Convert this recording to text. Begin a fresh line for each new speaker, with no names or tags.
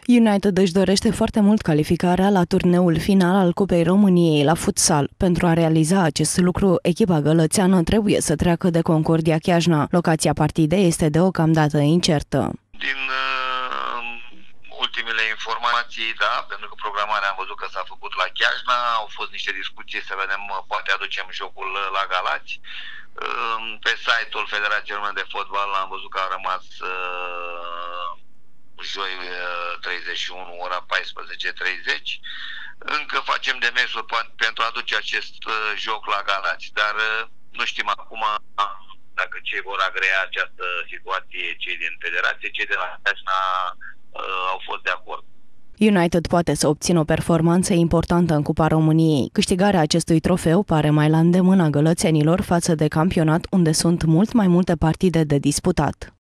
United își dorește foarte mult calificarea la turneul final al Cupei României la futsal. Pentru a realiza acest lucru, echipa gălățeană trebuie să treacă de Concordia Chiajna. Locația partidei este deocamdată incertă.
Din ultimele informații, da, pentru că programarea am văzut că s-a făcut la Chiajna, au fost niște discuții să vedem, poate aducem jocul la Galați. Pe site-ul Federației Române de Fotbal am văzut că a rămas joi 31, ora 14:30. Încă facem demersul pentru a aduce acest joc la Galați, dar nu știm acum dacă cei vor agrea această situație, cei din Federație, cei de la Chiajna au fost de acord.
United poate să obțină o performanță importantă în Cupa României. Câștigarea acestui trofeu pare mai la îndemâna gălățenilor față de campionat, unde sunt mult mai multe partide de disputat.